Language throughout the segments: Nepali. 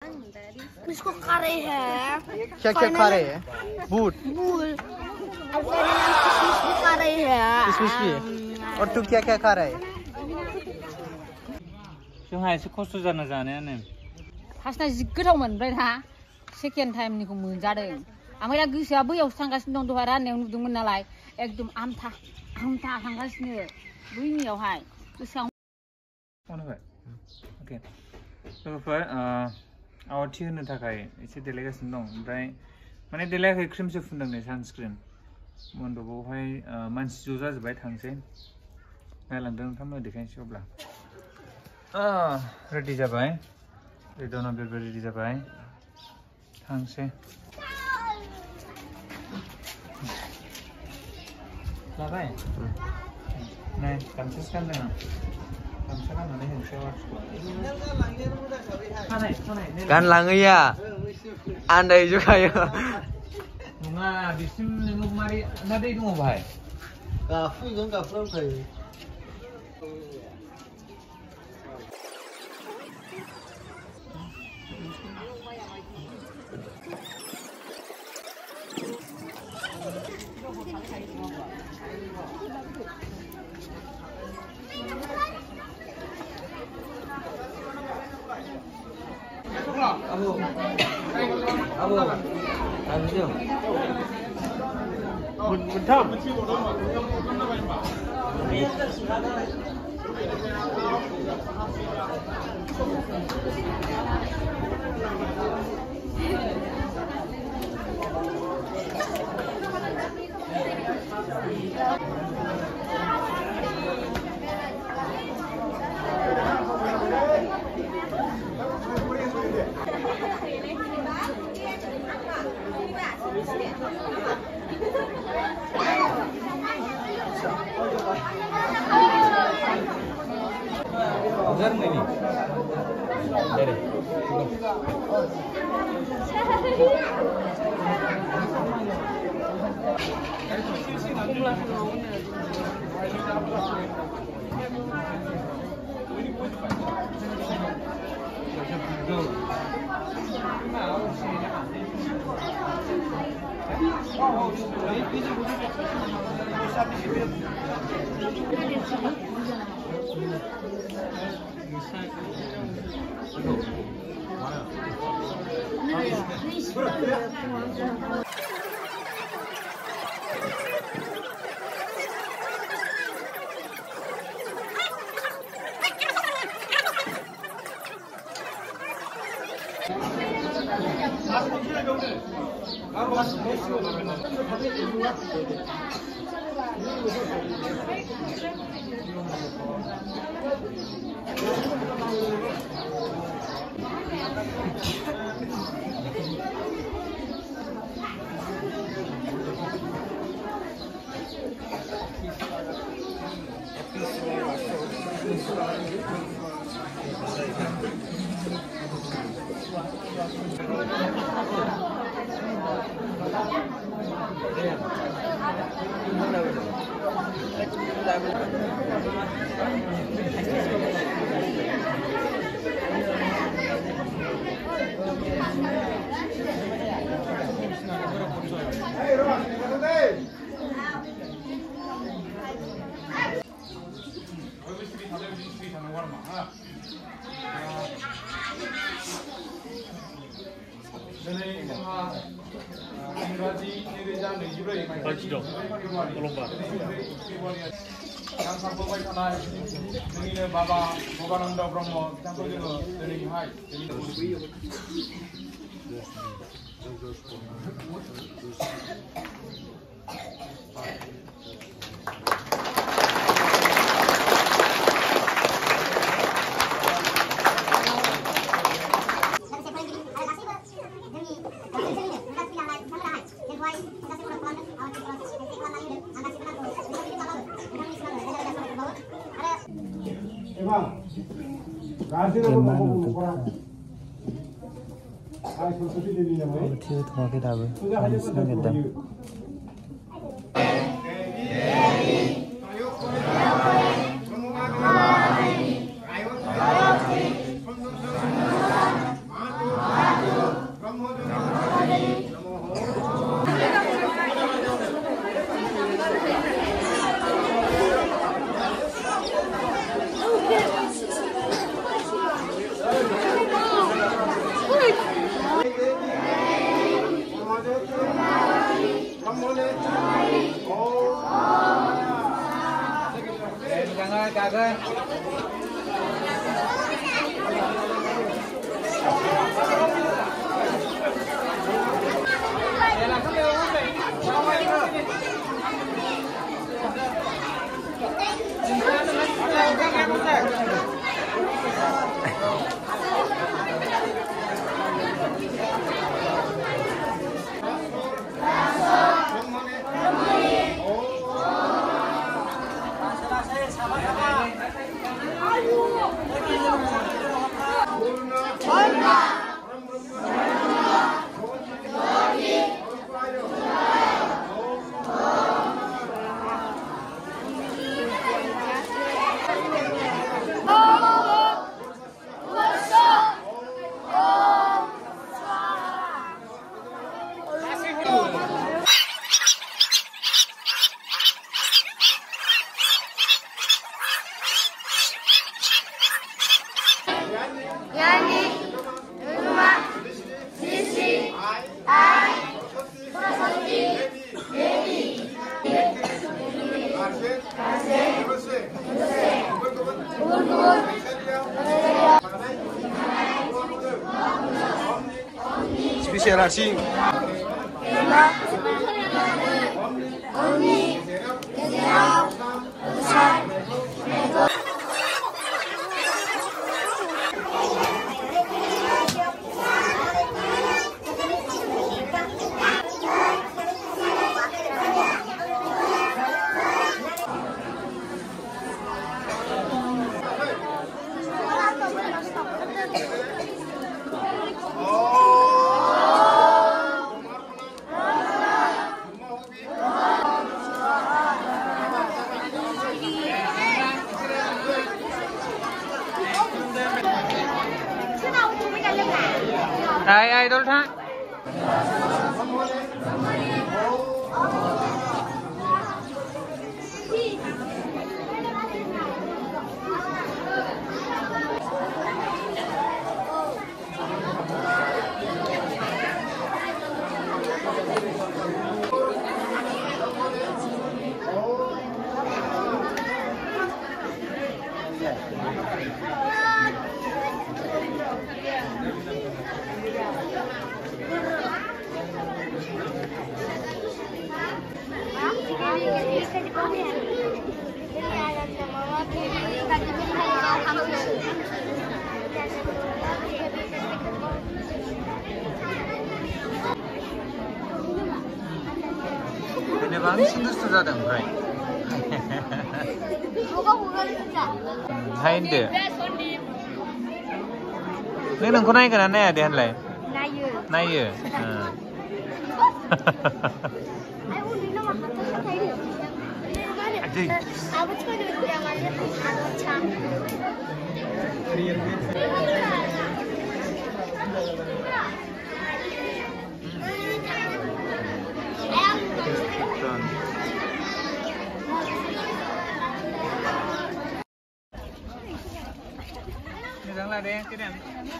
इसको खा रहे हैं। क्या क्या खा रहे हैं? बूट खा रहे हैं। किसमिस भी। और तू क्या क्या खा रहा है? जोंहा एसे खस्थ' जाना जानायानो। फार्स्टना जि गोथाव मोनबाय ना सेकेन्ड टाइमनिखौ मोनजादों ओमफ्राय दा गोसोआ बैयावसो थांगासिनो दं दहाय राननायाव नुदोंमोन नालाय एकदम आमथा थांगासिनो बैनियावहाय गोसोआव ओके लोगोफोर आवाथि होनो थाखाय एसे देलायगासिनो दं ओमफ्राय माने देलायाखै क्रिमसो फुनदों नै सानस्क्रिन मन्दपआवहाय मानसि ज' जाजोब्बाय थांसै नायलांदों नोंथांमोन देखायनोसै अब्ला रेडि जाबाय रेडना बेबो रेडि जाबाय थांसै लाबाय नै गामसासो गानदों आं गामसा गाननानै होनोसै आवाथिखौ गानलाङैया आन्दायजोबखायो नङा बिसिम नोङो मारै ना दै दङ बाहाय गाफुगोन गाफुनांखायो बाबा भगानन्द ब्रह्म बिथांखौ जोङो दिनैहाय थवाखै दाबो जानोसो नागिरदों Kagan. Spesial asing. Ai đâu thang. Ini bangsın dustu zaten burayı. Haydi. Neng nengko naik kan aneh dia henlay. Naik. Aji. Ini đang là đen cái đèn.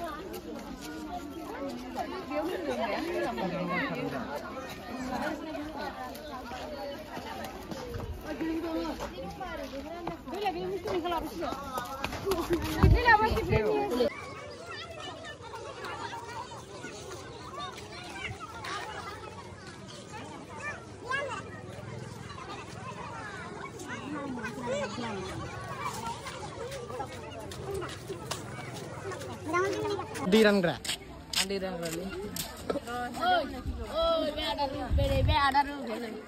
Đi răng rạ. Đi răng rạ đi. Ôi, bé ada luôn thế này.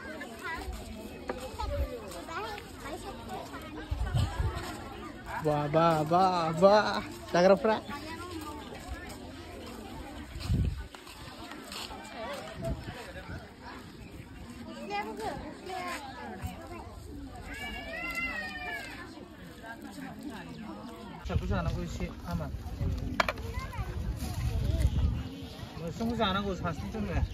Ba. Dagar fra. 자꾸서 안 하고 있지 아마. 뭐 송구서 안 하고 산수 좀 해.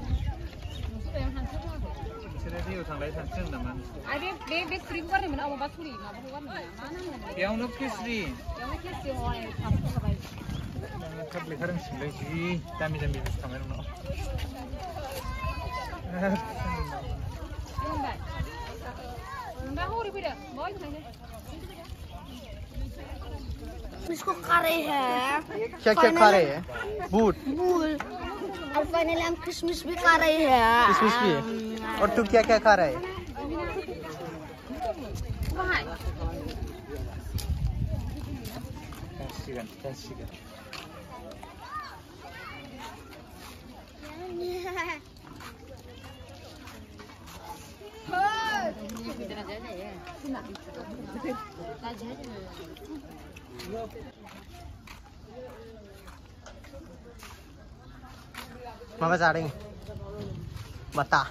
세레디오 당ላይ 산증 나만. 아니 내 크림 거리면 아무 맛소리 나 보고 왔네. 배우는 키스리. 영어 키스 원에 다 먹어 봐야지. 갑자기 사람 실례지. 담이 비슷하면 뭐. Mbak, Mbak huri beda, boy mana? इसको खा रहे हैं। क्या खा रहे हैं? बूट और फाइनली हम किशमिश भी खा रहे हैं। किशमिश भी। और तू क्या खा रहा है? Mama jaring mata.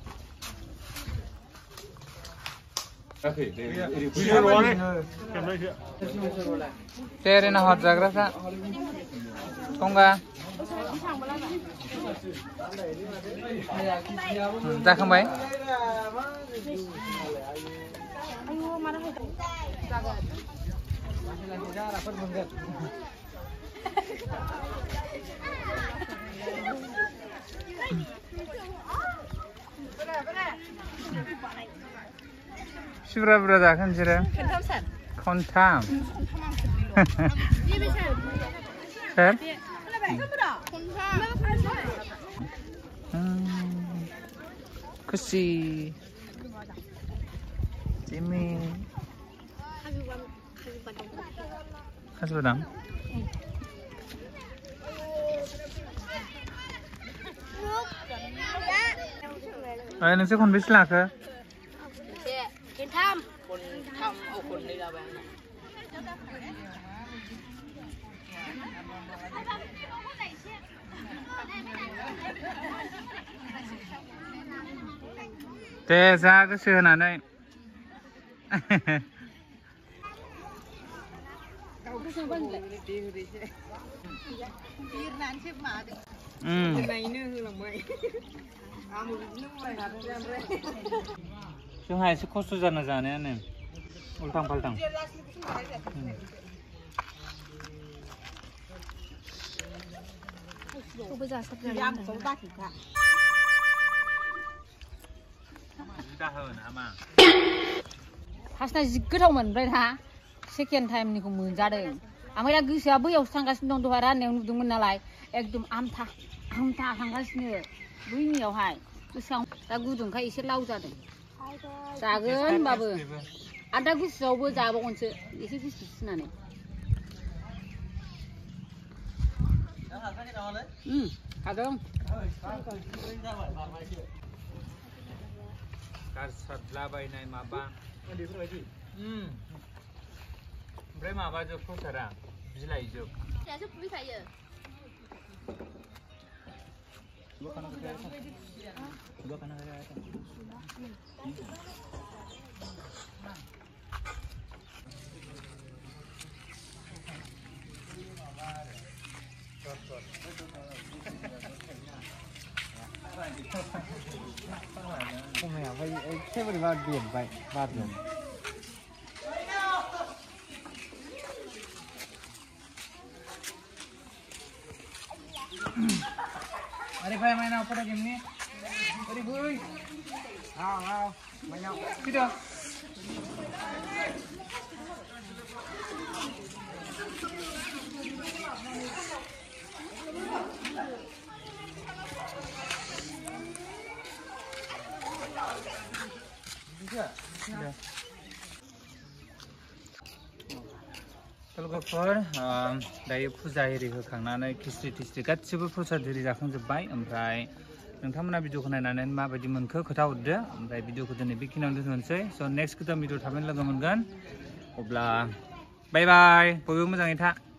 तेरे ना हट जागरा था कौंगा जाखांबाय Sibra bra जागोन जिरा खनथाम सर खुशी जिमी खाजु बादाम नोंसोर खनबेसे लाखो दे जा गोसो होनानै जोंहा एसे खस्थ' जाना जानायानो उल्थां फाल्थां फार्स्टना जि गोथावमोन ओमफ्राय दा सेकेन्ड टाइमनिखौ मोनजादों ओमफ्राय दा गोसोआ बैयावसो थांगासिनो दं दहाय राननायाव नुदोंमोन नालाय एकदम आमथा थांगासिनो बैनियावहाय गोसोआव दा गुदुंखाय एसे लाव जादों जागोन होनबाबो आरो दा गुसुआवबो जाबावगोनसो एसे गुसु सुनानै हादों गारसारलाबायनाय माबा ओमफ्राय माबाजोब प्रसारा बिलाइजोब Saya boleh buat dia baik, baru. Ari bhai main apa dah game ni? Ari bhai. Banyak. Tidak. लोगोफोर दायो फुजा एरि होखांनानै खिस्रि थिस्रि गासिबो प्रसाद एरि जाखांजोब्बाय ओमफ्राय नोंथांमोना भिडिअखौ नायनानै माबायदि मोनखो खोथा हरदो ओमफ्राय भिडिअखौ दिनै बेखिनियावनो दोनथ'नोसै स' नेक्स्ट गोदान भिडिअ थाबैनो लोगो मोनगोन अब्ला बाय बाय बयबो मोजाङै था